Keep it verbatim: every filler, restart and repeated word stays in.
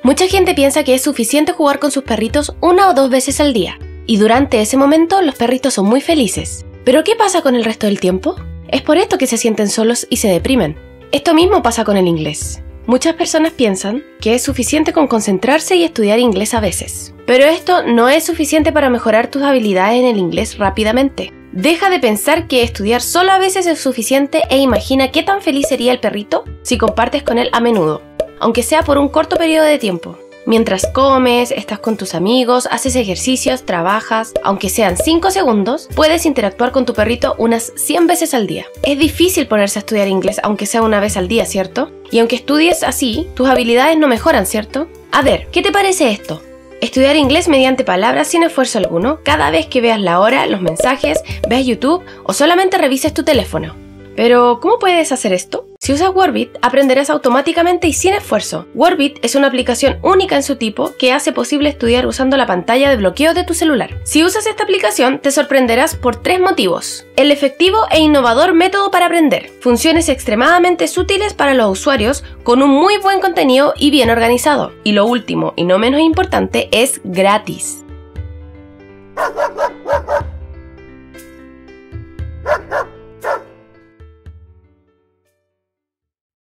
Mucha gente piensa que es suficiente jugar con sus perritos una o dos veces al día, y durante ese momento los perritos son muy felices. ¿Pero qué pasa con el resto del tiempo? Es por esto que se sienten solos y se deprimen. Esto mismo pasa con el inglés. Muchas personas piensan que es suficiente con concentrarse y estudiar inglés a veces. Pero esto no es suficiente para mejorar tus habilidades en el inglés rápidamente. Deja de pensar que estudiar solo a veces es suficiente e imagina qué tan feliz sería el perrito si compartes con él a menudo, aunque sea por un corto periodo de tiempo. Mientras comes, estás con tus amigos, haces ejercicios, trabajas, aunque sean cinco segundos, puedes interactuar con tu perrito unas cien veces al día. Es difícil ponerse a estudiar inglés aunque sea una vez al día, ¿cierto? Y aunque estudies así, tus habilidades no mejoran, ¿cierto? A ver, ¿qué te parece esto? Estudiar inglés mediante palabras sin esfuerzo alguno, cada vez que veas la hora, los mensajes, veas YouTube o solamente revises tu teléfono. Pero, ¿cómo puedes hacer esto? Si usas Wordbit, aprenderás automáticamente y sin esfuerzo. Wordbit es una aplicación única en su tipo que hace posible estudiar usando la pantalla de bloqueo de tu celular. Si usas esta aplicación, te sorprenderás por tres motivos. El efectivo e innovador método para aprender. Funciones extremadamente útiles para los usuarios con un muy buen contenido y bien organizado. Y lo último, y no menos importante, es gratis.